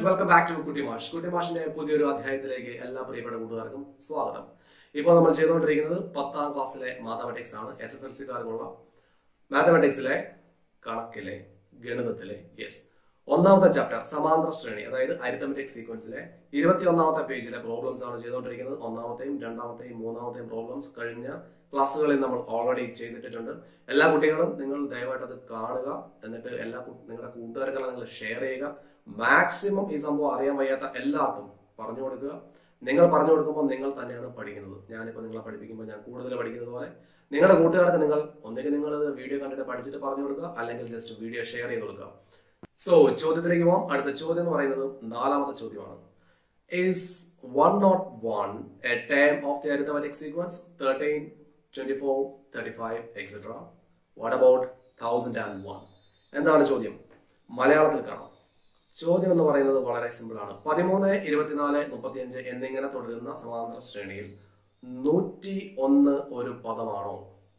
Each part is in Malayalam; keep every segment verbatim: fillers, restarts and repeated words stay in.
വെൽക്കം ബാക്ക് ടു കുട്ടി മാഷ്. കുട്ടി മാഷിന്റെ പുതിയൊരു അധ്യായത്തിലേക്ക് എല്ലാ പ്രിയപ്പെട്ട കൂട്ടുകാർക്കും സ്വാഗതം. ഇപ്പോൾ നമ്മൾ ചെയ്തുകൊണ്ടിരിക്കുന്നത് പത്താം ക്ലാസ്സിലെ മാത്തമാറ്റിക്സ് ആണ്. എസ് എസ് എൽ സിക്കാർക്കുള്ള മാത്തമാറ്റിക്സിലെ കണക്കിലെ ഗണിതത്തിലെ യെസ് ഒന്നാമത്തെ ചാപ്റ്റർ സമാന്തര ശ്രേണി, അതായത് അരിത്തമെറ്റിക് സീക്വൻസിലെ ഇരുപത്തി ഒന്നാമത്തെ പേജിലെ പ്രോബ്ലംസ് ആണ് ചെയ്തുകൊണ്ടിരിക്കുന്നത്. ഒന്നാമത്തെയും രണ്ടാമത്തെയും മൂന്നാമത്തെയും പ്രോബ്ലംസ് കഴിഞ്ഞ ക്ലാസ്സുകളിൽ നമ്മൾ ഓൾറെഡി ചെയ്തിട്ടുണ്ട്. എല്ലാ കുട്ടികളും നിങ്ങൾ ദയവായിട്ട് അത് കാണുക, എന്നിട്ട് എല്ലാ നിങ്ങളുടെ കൂട്ടുകാർക്കെല്ലാം നിങ്ങൾ ഷെയർ ചെയ്യുക. മാക്സിമം ഈ സംഭവം അറിയാൻ വയ്യാത്ത എല്ലാവർക്കും പറഞ്ഞു കൊടുക്കുക. നിങ്ങൾ പറഞ്ഞു കൊടുക്കുമ്പോൾ നിങ്ങൾ തന്നെയാണ് പഠിക്കുന്നത്. ഞാനിപ്പോൾ നിങ്ങളെ പഠിപ്പിക്കുമ്പോൾ ഞാൻ കൂടുതൽ പഠിക്കുന്നത് പോലെ നിങ്ങളുടെ കൂട്ടുകാർക്ക് നിങ്ങൾ ഒന്നെങ്കിൽ നിങ്ങൾ വീഡിയോ കണ്ടിട്ട് പഠിച്ചിട്ട് പറഞ്ഞു കൊടുക്കുക, അല്ലെങ്കിൽ ജസ്റ്റ് വീഡിയോ ഷെയർ ചെയ്ത് കൊടുക്കുക. സോ ചോദ്യത്തിലേക്ക് പോകാം. അടുത്ത ചോദ്യം എന്ന് പറയുന്നത് നാലാമത്തെ ചോദ്യമാണ്. Is one not one a term of the arithmetic sequence thirteen, twenty-four, thirty-five, et cetera? What about one thousand one? എന്താണ് ചോദ്യം? മലയാളത്തിൽ കാണാം. ചോദ്യം എന്ന് പറയുന്നത് വളരെ സിമ്പിൾ ആണ്. പതിമൂന്ന്, ഇരുപത്തിനാല്, മുപ്പത്തിയഞ്ച് എന്നിങ്ങനെ തുടരുന്ന സമാന്തര ശ്രേണിയിൽ നൂറ്റി ഒന്ന് ഒരു പദമാണോ?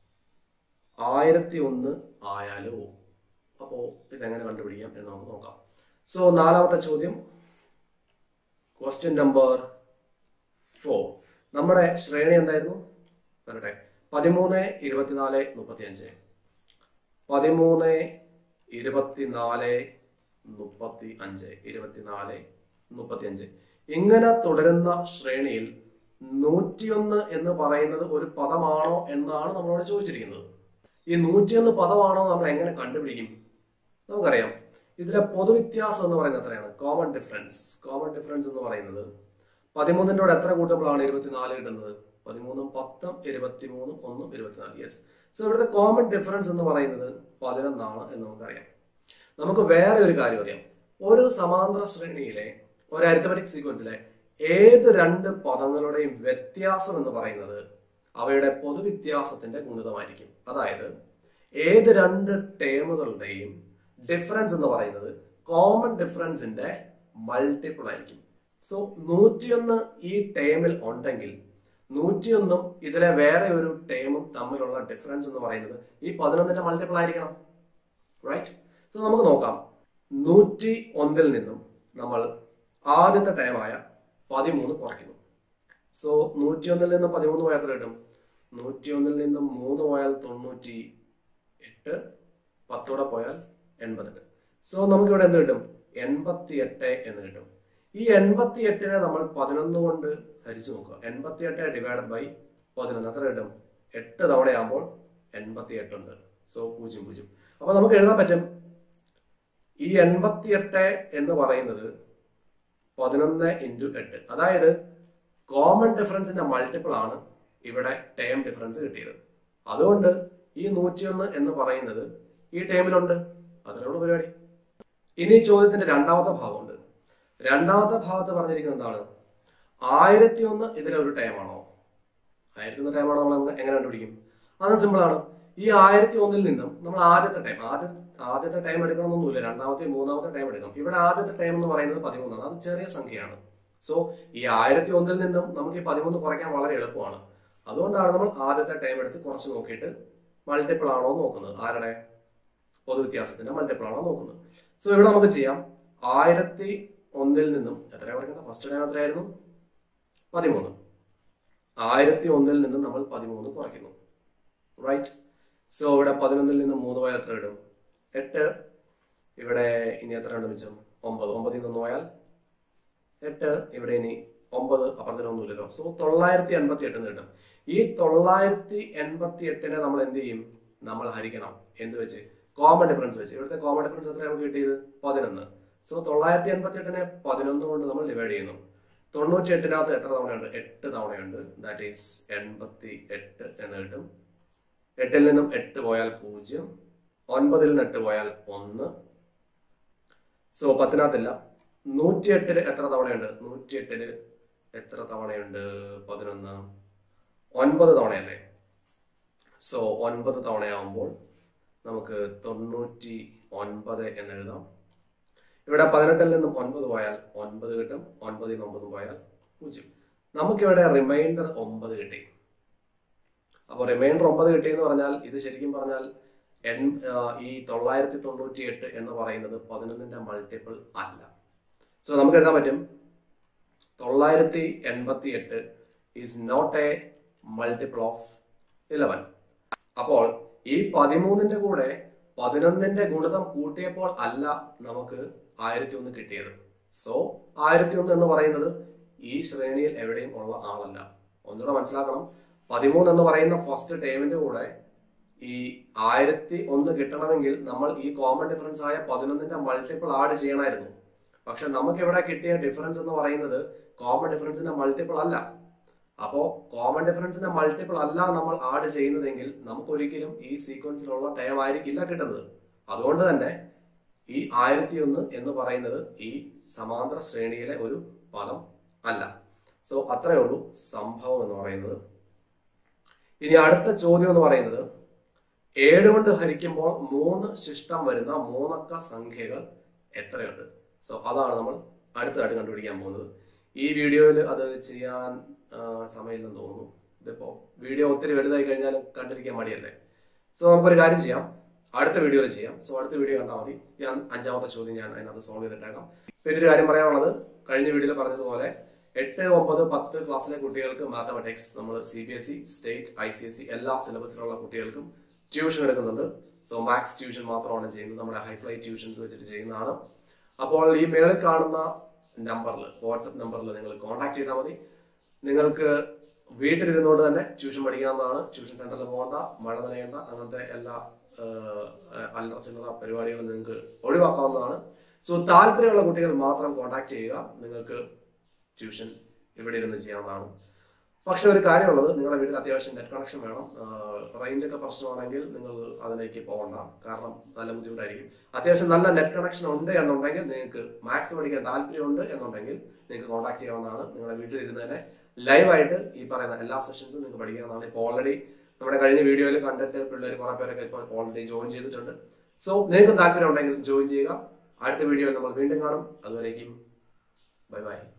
ആയിരത്തി ഒന്ന് ആയാലോ? അപ്പോ ഇതെങ്ങനെ കണ്ടുപിടിക്കാം എന്ന് നമുക്ക് നോക്കാം. സോ നാലാമത്തെ ചോദ്യം, ക്വസ്റ്റ്യൻ നമ്പർ ഫോർ. നമ്മുടെ ശ്രേണി എന്തായിരുന്നു? പറയട്ടെ. പതിമൂന്ന്, ഇരുപത്തിനാല്, മുപ്പത്തിയഞ്ച്. പതിമൂന്ന്, ഇരുപത്തിനാല്, മുപ്പത്തി അഞ്ച്, ഇരുപത്തിനാല്, മുപ്പത്തിയഞ്ച്. ഇങ്ങനെ തുടരുന്ന ശ്രേണിയിൽ നൂറ്റിയൊന്ന് എന്ന് പറയുന്നത് ഒരു പദമാണോ എന്നാണ് നമ്മളോട് ചോദിച്ചിരിക്കുന്നത്. ഈ നൂറ്റിയൊന്ന് പദമാണോ നമ്മൾ എങ്ങനെ കണ്ടുപിടിക്കും? നമുക്കറിയാം, ഇതിലെ പൊതുവ്യത്യാസം എന്ന് പറയുന്നത് എത്രയാണ്? Common difference. കോമൺ ഡിഫറൻസ് എന്ന് പറയുന്നത് പതിമൂന്നിൻ്റെ കൂടെ എത്ര കൂട്ടുമ്പോഴാണ് ഇരുപത്തിനാല് കിട്ടുന്നത്? പതിമൂന്നും പത്തും ഇരുപത്തിമൂന്നും ഒന്നും ഇരുപത്തിനാല്. യെസ്. സോ ഇവിടുത്തെ കോമൺ ഡിഫറൻസ് എന്ന് പറയുന്നത് പതിനൊന്നാണ് എന്ന് നമുക്കറിയാം. നമുക്ക് വേറെ ഒരു കാര്യം അറിയാം. ഒരു സമാന്തര ശ്രേണിയിലെ ഒരു അരിത്തമെറ്റിക് സീക്വൻസിലെ ഏത് രണ്ട് പദങ്ങളുടെയും വ്യത്യാസം എന്ന് പറയുന്നത് അവയുടെ പൊതുവ്യത്യാസത്തിന്റെ ഗുണിതമായിരിക്കും. അതായത് ഏത് രണ്ട് ടേമുകളുടെയും ഡിഫറൻസ് എന്ന് പറയുന്നത് കോമൺ ഡിഫറൻസിന്റെ മൾട്ടിപ്പിൾ ആയിരിക്കും. സോ നൂറ്റിയൊന്ന് ഈ ടേമിൽ ഉണ്ടെങ്കിൽ നൂറ്റിയൊന്നും ഇതിലെ വേറെ ഒരു ടേമും തമ്മിലുള്ള ഡിഫറൻസ് എന്ന് പറയുന്നത് ഈ പതിനൊന്നിന്റെ മൾട്ടിപ്പിൾ ആയിരിക്കണം. റൈറ്റ്. സോ നമുക്ക് നോക്കാം. നൂറ്റി ഒന്നിൽ നിന്നും നമ്മൾ ആദ്യത്തെ ടൈമായ പതിമൂന്ന് കുറയ്ക്കുന്നു. സോ നൂറ്റി ഒന്നിൽ നിന്നും പതിമൂന്ന് പോയാൽ എത്ര കിട്ടും? നൂറ്റി ഒന്നിൽ നിന്നും മൂന്ന് പോയാൽ തൊണ്ണൂറ്റി എട്ട്, പത്തോടെ പോയാൽ എൺപത്തെട്ട്. സോ നമുക്കിവിടെ എന്ത് കിട്ടും? എൺപത്തി എട്ട് എന്ന് കിട്ടും. ഈ എൺപത്തി എട്ടിനെ നമ്മൾ പതിനൊന്ന് കൊണ്ട് ഹരിച്ചു നോക്കുക. എൺപത്തി എട്ട് ഡിവൈഡഡ് ബൈ പതിനൊന്ന് എത്ര കിട്ടും? എട്ട് തവണയാകുമ്പോൾ എൺപത്തി എട്ടുണ്ട്. സോ പൂജ്യം പൂജ്യം. അപ്പൊ നമുക്ക് എഴുതാൻ പറ്റും, ഈ എൺപത്തി എട്ട് എന്ന് പറയുന്നത് പതിനൊന്ന് ഇൻറ്റു എട്ട്. അതായത് കോമൺ ഡിഫറൻസിന്റെ മൾട്ടിപ്പിൾ ആണ് ഇവിടെ ടേം ഡിഫറൻസ് കിട്ടിയത്. അതുകൊണ്ട് ഈ നൂറ്റിയൊന്ന് എന്ന് പറയുന്നത് ഈ ടേമിലുണ്ട്. അതിനുള്ള പരിപാടി. ഇനി ചോദ്യത്തിന്റെ രണ്ടാമത്തെ ഭാഗമുണ്ട്. രണ്ടാമത്തെ ഭാഗത്ത് പറഞ്ഞിരിക്കുന്നത് എന്താണ്? ആയിരത്തി ഒന്ന് ഇതിലെ ഒരു ടൈമാണോ? ആയിരത്തി ഒന്ന് ടൈമാണോ നമ്മൾ എങ്ങനെ കണ്ടുപിടിക്കും? അത് സിമ്പിൾ ആണ്. ഈ ആയിരത്തി ഒന്നിൽ നിന്നും നമ്മൾ ആദ്യത്തെ ടൈം ആദ്യ ആദ്യത്തെ ടൈം എടുക്കണമെന്നൊന്നുമില്ല, രണ്ടാമത്തെ മൂന്നാമത്തെ ടൈം എടുക്കണം. ഇവിടെ ആദ്യത്തെ ടൈം എന്ന് പറയുന്നത് പതിമൂന്നാണ്. അത് ചെറിയ സംഖ്യയാണ്. സോ ഈ ആയിരത്തി ഒന്നിൽ നിന്നും നമുക്ക് ഈ പതിമൂന്ന് കുറയ്ക്കാൻ വളരെ എളുപ്പമാണ്. അതുകൊണ്ടാണ് നമ്മൾ ആദ്യത്തെ ടൈം എടുത്ത് കുറച്ച് നോക്കിയിട്ട് മൾട്ടിപ്പിൾ ആണോ നോക്കുന്നത്. ആരുടെ? പൊതുവ്യത്യാസത്തിന്റെ മൾട്ടിപ്പിൾ ആണോ നോക്കുന്നത്. സോ ഇവിടെ നമുക്ക് ചെയ്യാം. ആയിരത്തി ഒന്നിൽ നിന്നും എത്രയാണ് പറയുന്നത്? ഫസ്റ്റ് ടൈം എത്രയായിരുന്നു? പതിമൂന്ന്. ആയിരത്തി ഒന്നിൽ നിന്നും നമ്മൾ പതിമൂന്ന് കുറയ്ക്കുന്നു. റൈറ്റ്. സോ ഇവിടെ പതിനൊന്നിൽ നിന്ന് മൂന്ന് പോയാൽ എത്ര ഇടും? എട്ട്. ഇവിടെ ഇനി എത്ര ഉണ്ട് മിച്ചം? ഒമ്പത്. ഒമ്പതിൽ നിന്ന് പോയാൽ എട്ട്. ഇവിടെ ഇനി ഒമ്പത്, അപ്പുറത്തിനൊന്നുമില്ലല്ലോ. സോ തൊള്ളായിരത്തി എൺപത്തി എട്ട് എന്ന് കിട്ടും. ഈ തൊള്ളായിരത്തി എൺപത്തി എട്ടിനെ നമ്മൾ എന്ത് ചെയ്യും? നമ്മൾ ഹരിക്കണം. എന്ത് വെച്ച്? കോമൺ ഡിഫറൻസ് വെച്ച്. ഇവിടുത്തെ കോമൺ ഡിഫറൻസ് എത്ര നമുക്ക് കിട്ടിയത്? പതിനൊന്ന്. സോ തൊള്ളായിരത്തി എൺപത്തി എട്ടിനെ പതിനൊന്ന് കൊണ്ട് നമ്മൾ ഡിവൈഡ് ചെയ്യുന്നു. തൊണ്ണൂറ്റി എട്ടിനകത്ത് എത്ര തവണയുണ്ട്? എട്ട് തവണയുണ്ട്. ദാറ്റ് ഈസ് എൺപത്തി എട്ട് എന്ന് കിട്ടും. എട്ടിൽ നിന്നും എട്ട് പോയാൽ പൂജ്യം. ഒൻപതിൽ നിന്ന് എട്ട് പോയാൽ ഒന്ന്. സോ പത്തിനകത്തില്ല. നൂറ്റി എട്ടില് എത്ര തവണയുണ്ട്? നൂറ്റി എട്ടില് എത്ര തവണയുണ്ട്? പതിനൊന്ന്. ഒൻപത് തവണയല്ലേ? സോ ഒൻപത് തവണയാവുമ്പോൾ നമുക്ക് തൊണ്ണൂറ്റി ഒൻപത് എന്ന് എഴുതാം. ഇവിടെ പതിനെട്ടിൽ നിന്നും ഒൻപത് പോയാൽ ഒൻപത് കിട്ടും. ഒൻപതിൽ നിന്ന് ഒമ്പത് പോയാൽ പൂജ്യം. നമുക്കിവിടെ റിമൈൻഡർ ഒമ്പത് കിട്ടി. അപ്പോൾ റിമൈൻഡർ ഒമ്പത് കിട്ടിയെന്ന് പറഞ്ഞാൽ ഇത് ശരിക്കും പറഞ്ഞാൽ ഈ തൊള്ളായിരത്തി തൊണ്ണൂറ്റി എട്ട് എന്ന് പറയുന്നത് പതിനൊന്നിന്റെ മൾട്ടിപ്പിൾ അല്ല. സോ നമുക്ക് എഴുതാൻ പറ്റും തൊള്ളായിരത്തി എൺപത്തി എട്ട് is not a multiple of eleven. അപ്പോൾ ഈ പതിമൂന്നിന്റെ കൂടെ പതിനൊന്നിന്റെ ഗുണിതം കൂട്ടിയപ്പോൾ അല്ല നമുക്ക് ആയിരത്തി ഒന്ന് കിട്ടിയത്. സോ ആയിരത്തി ഒന്ന് എന്ന് പറയുന്നത് ഈ ശ്രേണിയിൽ എവിടെയും ഉള്ള ആളല്ല. ഒന്നുകൂടെ മനസ്സിലാക്കണം, പതിമൂന്ന് എന്ന് പറയുന്ന ഫസ്റ്റ് ടേമിന്റെ കൂടെ ഈ ആയിരത്തി ഒന്ന് കിട്ടണമെങ്കിൽ നമ്മൾ ഈ കോമൺ ഡിഫറൻസ് ആയ പതിനൊന്നിന്റെ മൾട്ടിപ്പിൾ ആഡ് ചെയ്യണമായിരുന്നു. പക്ഷെ നമുക്ക് ഇവിടെ കിട്ടിയ ഡിഫറൻസ് എന്ന് പറയുന്നത് കോമൺ ഡിഫറൻസിന്റെ മൾട്ടിപ്പിൾ അല്ല. അപ്പോ കോമൺ ഡിഫറൻസിന്റെ മൾട്ടിപ്പിൾ അല്ല നമ്മൾ ആഡ് ചെയ്യുന്നതെങ്കിൽ നമുക്ക് ഒരിക്കലും ഈ സീക്വൻസിലുള്ള ടേം ആയിരിക്കില്ല കിട്ടുന്നത്. അതുകൊണ്ട് തന്നെ ഈ ആയിരത്തി ഒന്ന് എന്ന് പറയുന്നത് ഈ സമാന്തര ശ്രേണിയിലെ ഒരു പദം അല്ല. സോ അത്രയേ ഉള്ളൂ സംഭവം എന്ന് പറയുന്നത്. ഇനി അടുത്ത ചോദ്യം എന്ന് പറയുന്നത് ഏഴ് കൊണ്ട് ഹരിക്കുമ്പോൾ മൂന്ന് ശിഷ്ടം വരുന്ന മൂന്നക്ക സംഖ്യകൾ എത്രയുണ്ട്? സോ അതാണ് നമ്മൾ അടുത്തതായിട്ട് കണ്ടുപിടിക്കാൻ പോകുന്നത്. ഈ വീഡിയോയിൽ അത് ചെയ്യാൻ സമയമില്ലെന്ന് തോന്നുന്നു. ഇതിപ്പോ വീഡിയോ ഒത്തിരി വലുതായി കഴിഞ്ഞാൽ കണ്ടിരിക്കാൻ മടിയല്ലേ. സോ നമുക്കൊരു കാര്യം ചെയ്യാം, അടുത്ത വീഡിയോയിൽ ചെയ്യാം. സോ അടുത്ത വീഡിയോ കണ്ടാൽ മതി. ഞാൻ അഞ്ചാമത്തെ ചോദ്യം ഞാൻ അതിനകത്ത് സോൾവ് ചെയ്തിട്ടേക്കാം. പിന്നെ ഒരു കാര്യം പറയാനുള്ളത്, കഴിഞ്ഞ വീഡിയോയിൽ പറഞ്ഞതുപോലെ എട്ട് ഒമ്പത് പത്ത് ക്ലാസ്സിലെ കുട്ടികൾക്ക് മാത്തമാറ്റിക്സ് നമ്മൾ C B S E, state, I C S E എല്ലാ സിലബസിലുള്ള കുട്ടികൾക്കും ട്യൂഷൻ എടുക്കുന്നുണ്ട്. സോ മാത്സ് ട്യൂഷൻ മാത്രമാണ് ചെയ്യുന്നത്, നമ്മുടെ ഹൈഫ്ലൈ ട്യൂഷൻസ് വെച്ചിട്ട് ചെയ്യുന്നതാണ്. അപ്പോൾ ഈ മേളിൽ കാണുന്ന നമ്പറിൽ, വാട്സപ്പ് നമ്പറിൽ നിങ്ങൾ കോൺടാക്ട് ചെയ്താൽ മതി. നിങ്ങൾക്ക് വീട്ടിലിരുന്നുകൊണ്ട് തന്നെ ട്യൂഷൻ പഠിക്കാവുന്നതാണ്. ട്യൂഷൻ സെന്ററിൽ പോകേണ്ട, മഴ നനയേണ്ട, അങ്ങനത്തെ എല്ലാ അല്ലറ ചില്ലറ പരിപാടികളും നിങ്ങൾക്ക് ഒഴിവാക്കാവുന്നതാണ്. സോ താല്പര്യമുള്ള കുട്ടികൾ മാത്രം കോൺടാക്ട് ചെയ്യുക, നിങ്ങൾക്ക് ട്യൂഷൻ ഇവിടെ ഇരുന്ന് ചെയ്യാവുന്നതാണ്. പക്ഷെ ഒരു കാര്യമുള്ളത്, നിങ്ങളുടെ വീട്ടിൽ അത്യാവശ്യം നെറ്റ് കണക്ഷൻ വേണം. റേഞ്ച് ഒക്കെ പ്രശ്നമാണെങ്കിൽ നിങ്ങൾ അതിലേക്ക് പോകണ്ട, കാരണം നല്ല ബുദ്ധിമുട്ടായിരിക്കും. അത്യാവശ്യം നല്ല നെറ്റ് കണക്ഷൻ ഉണ്ട് എന്നുണ്ടെങ്കിൽ, നിങ്ങൾക്ക് മാത്സ് പഠിക്കാൻ താല്പര്യമുണ്ട് എന്നുണ്ടെങ്കിൽ നിങ്ങൾക്ക് കോൺടാക്ട് ചെയ്യാവുന്നതാണ്. നിങ്ങളുടെ വീട്ടിലിരുന്ന് തന്നെ ലൈവായിട്ട് ഈ പറയുന്ന എല്ലാ സെഷൻസും നിങ്ങൾക്ക് പഠിക്കാവുന്നതാണ്. ഇപ്പോൾ ഓൾറെഡി നമ്മുടെ കഴിഞ്ഞ വീഡിയോയിൽ കണ്ടിട്ട് പിള്ളേർ കുറെ പേരൊക്കെ ഇപ്പോൾ ഓൾറെഡി ജോയിൻ ചെയ്തിട്ടുണ്ട്. സോ നിങ്ങൾക്ക് താല്പര്യം ഉണ്ടെങ്കിൽ ജോയിൻ ചെയ്യുക. അടുത്ത വീഡിയോയിൽ നമ്മൾ വീണ്ടും കാണും. അതുവരേക്കും ബൈ ബൈ.